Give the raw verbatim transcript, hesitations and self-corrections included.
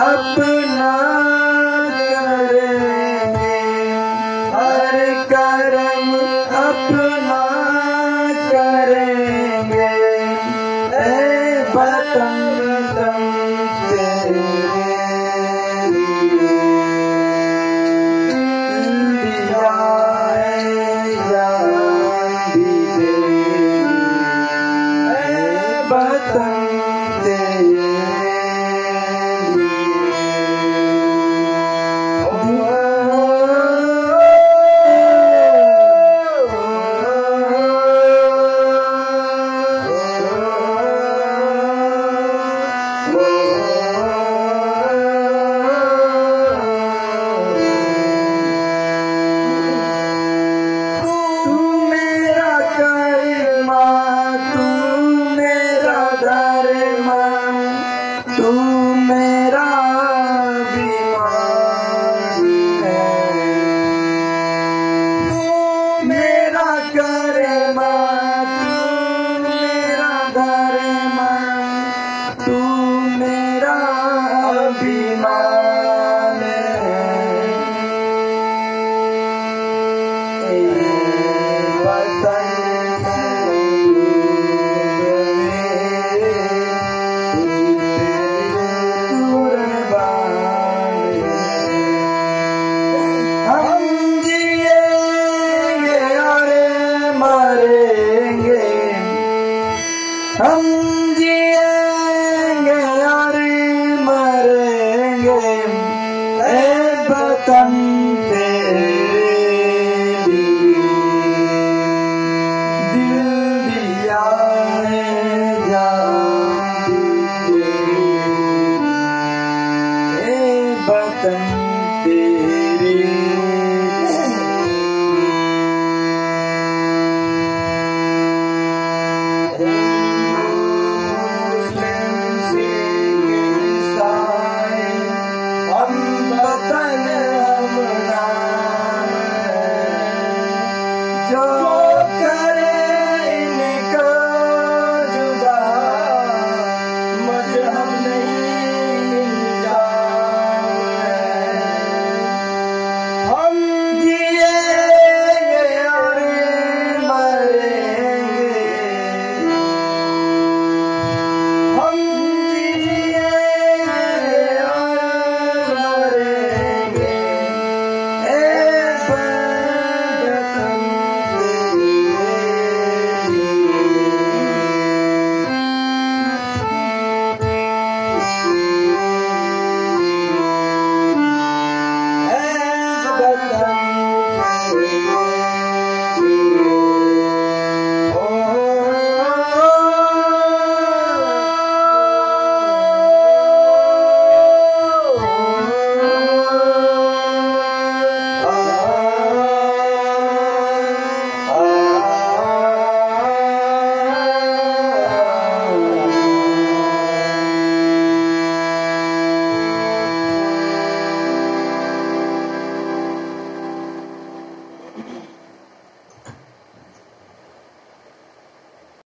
अपना करेंगे, हर कर्म अपना करेंगे। ए वतन दम तेरे लिए दिया है जान भी तेरी। ए वतन तेरे तू मेरा अभिमान है, तू मेरा करमा, तू मेरा धर्म, तू मेरा अभिमान है। ए वतन हम जिएंगे और मरेंगे, ए वतन तेरे लिए दिल दिया है जान भी तेरी। ए वतन